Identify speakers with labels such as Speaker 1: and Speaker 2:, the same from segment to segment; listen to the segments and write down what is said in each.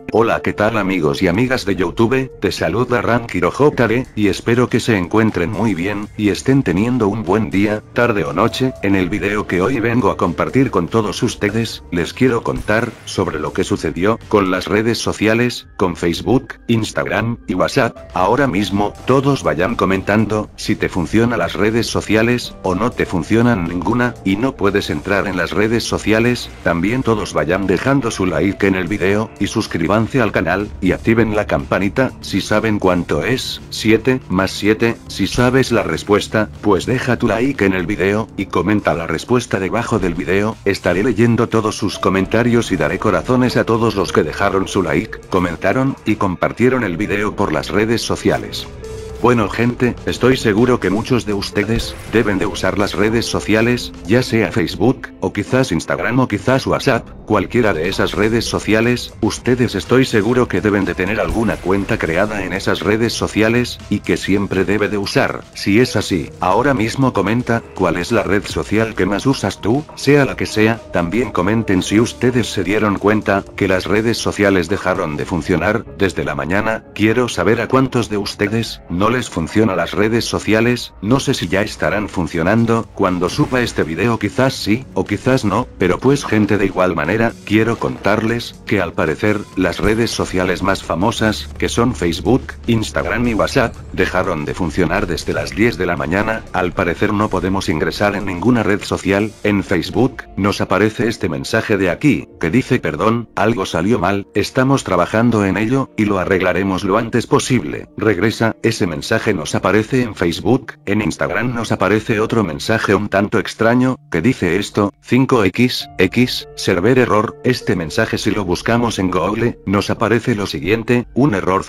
Speaker 1: Hola, ¿qué tal amigos y amigas de YouTube? Te saluda Rankiro JD, y espero que se encuentren muy bien, y estén teniendo un buen día, tarde o noche. En el video que hoy vengo a compartir con todos ustedes, les quiero contar sobre lo que sucedió con las redes sociales, con Facebook, Instagram y WhatsApp. Ahora mismo, todos vayan comentando si te funcionan las redes sociales, o no te funcionan ninguna, y no puedes entrar en las redes sociales. También todos vayan dejando su like en el video, y suscriban al canal, y activen la campanita. Si saben cuánto es 7 más 7, si sabes la respuesta, pues deja tu like en el video, y comenta la respuesta debajo del video. Estaré leyendo todos sus comentarios y daré corazones a todos los que dejaron su like, comentaron, y compartieron el video por las redes sociales. Bueno gente, estoy seguro que muchos de ustedes deben de usar las redes sociales, ya sea Facebook, o quizás Instagram o quizás WhatsApp, cualquiera de esas redes sociales. Ustedes estoy seguro que deben de tener alguna cuenta creada en esas redes sociales, y que siempre debe de usar. Si es así, ahora mismo comenta cuál es la red social que más usas tú, sea la que sea. También comenten si ustedes se dieron cuenta que las redes sociales dejaron de funcionar desde la mañana. Quiero saber a cuántos de ustedes no les funcionan las redes sociales. No sé si ya estarán funcionando cuando suba este video, quizás sí, o quizás no, pero pues gente, de igual manera, quiero contarles que al parecer, las redes sociales más famosas, que son Facebook, Instagram y WhatsApp, dejaron de funcionar desde las 10 de la mañana. Al parecer no podemos ingresar en ninguna red social. En Facebook, nos aparece este mensaje de aquí, que dice: perdón, algo salió mal, estamos trabajando en ello, y lo arreglaremos lo antes posible. Regresa. Ese mensaje nos aparece en Facebook. En Instagram nos aparece otro mensaje un tanto extraño, que dice esto: 5x, server error. Este mensaje, si lo buscamos en Google, nos aparece lo siguiente: un error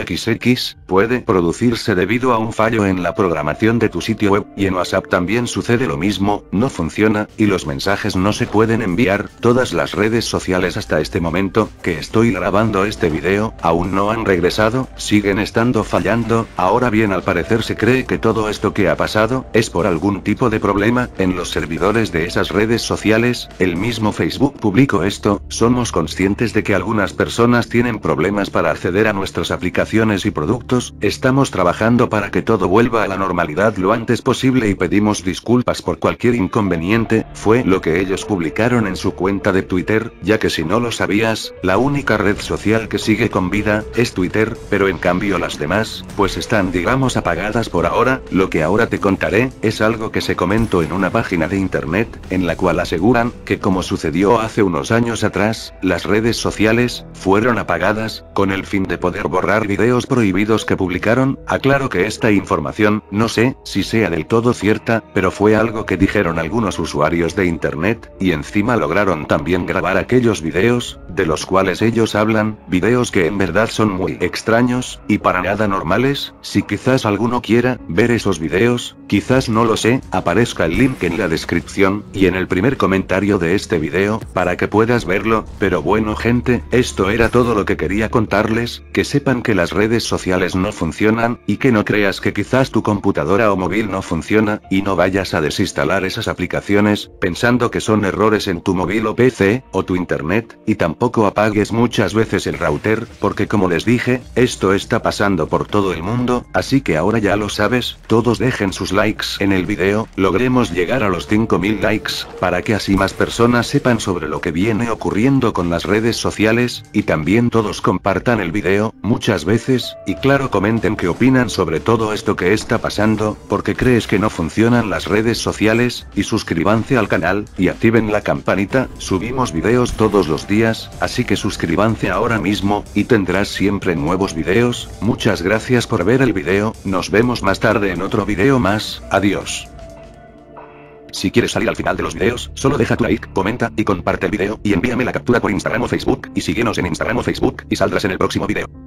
Speaker 1: 5xx, puede producirse debido a un fallo en la programación de tu sitio web. Y en WhatsApp también sucede lo mismo, no funciona, y los mensajes no se pueden enviar. Todas las redes sociales hasta este momento, que estoy grabando este video, aún no han regresado, siguen estando fallando. Ahora bien, al parecer se cree que todo esto que ha pasado, es por algún tipo de problema en los servidores de esas redes sociales. El mismo Facebook publicó esto: somos conscientes de que algunas personas tienen problemas para acceder a nuestras aplicaciones y productos, estamos trabajando para que todo vuelva a la normalidad lo antes posible y pedimos disculpas por cualquier inconveniente. Fue lo que ellos publicaron en su cuenta de Twitter, ya que si no lo sabías, la única red social que sigue con vida es Twitter, pero en cambio las demás, pues están, digamos, apagadas por ahora. Lo que ahora te contaré, es algo que se comentó en una página de internet, en la cual aseguran que, como sucedió hace unos años atrás, las redes sociales fueron apagadas, con el fin de poder borrar videos prohibidos que publicaron. Aclaro que esta información, no sé si sea del todo cierta, pero fue algo que dijeron algunos usuarios de internet, y encima lograron también grabar aquellos videos, de los cuales ellos hablan, videos que en verdad son muy extraños, y para nada normales. Si quizás alguno quiera ver esos videos, quizás, no lo sé, aparezca el link en la descripción, y en el primer comentario de este video, para que puedas verlo. Pero bueno gente, esto era todo lo que quería contarles, que sepan que las redes sociales no funcionan, y que no creas que quizás tu computadora o móvil no funciona, y no vayas a desinstalar esas aplicaciones, pensando que son errores en tu móvil o PC, o tu internet, y tampoco apagues muchas veces el router, porque como les dije, esto está pasando por todo el mundo. Así que ahora ya lo sabes, todos dejen sus likes en el video, logremos llegar a los 5000 likes, para que así más personas sepan sobre lo que viene ocurriendo con las redes sociales, y también todos compartan el video, muchas veces, y claro, comenten qué opinan sobre todo esto que está pasando, porque crees que no funcionan las redes sociales, y suscríbanse al canal, y activen la campanita. Subimos videos todos los días, así que suscríbanse ahora mismo, y tendrás siempre nuevos videos. Muchas gracias por ver el video, nos vemos más tarde en otro video más. Adiós. Si quieres salir al final de los videos, solo deja tu like, comenta, y comparte el video, y envíame la captura por Instagram o Facebook, y síguenos en Instagram o Facebook, y saldrás en el próximo video.